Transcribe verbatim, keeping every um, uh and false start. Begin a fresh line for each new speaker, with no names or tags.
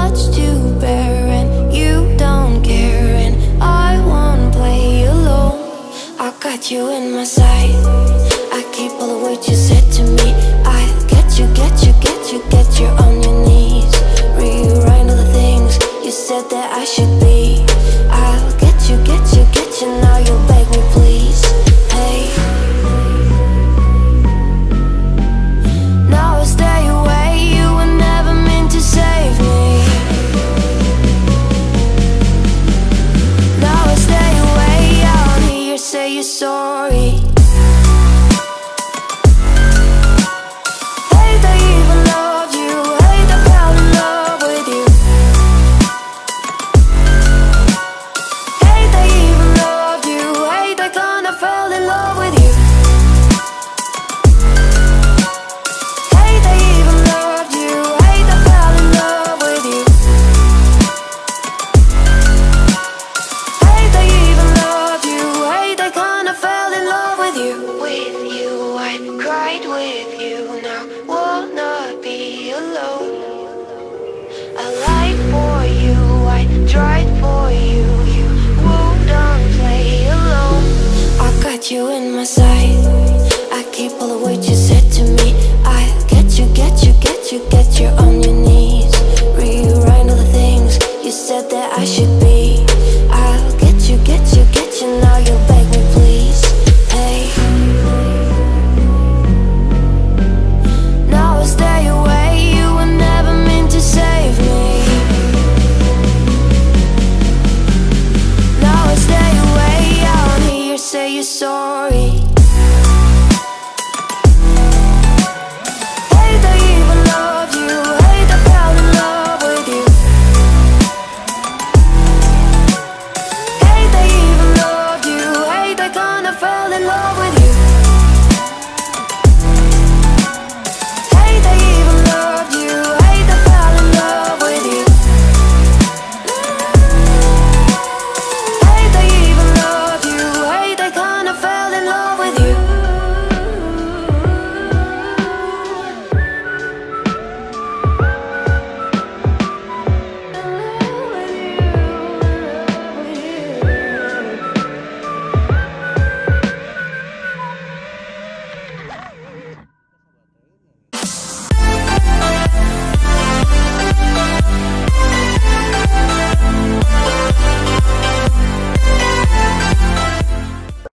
much to bear, and you don't care, and I won't play alone. I got you in my sight, I keep all the words you said to me. I get you, get you, get you, get you on your knees. Rewrite all the things you said that I should be. I'll get you, get you, get you, now you'll beg me please. Hey, now I stay away, you were never meant to save me. Now I stay away, I don't hear you say you're sorry. Hate I even loved you, hate I fell in love with you. Hate I even loved you, hate I kinda fell in love with you. Hate I even loved you, hate I fell in love with you. Hate I even loved you, hate I kinda fell in love with you. With you, I cried with you, now wanna be alone. I lied for you, I tried for you, you wouldn't play alone. I got you in my sight, I keep all the words you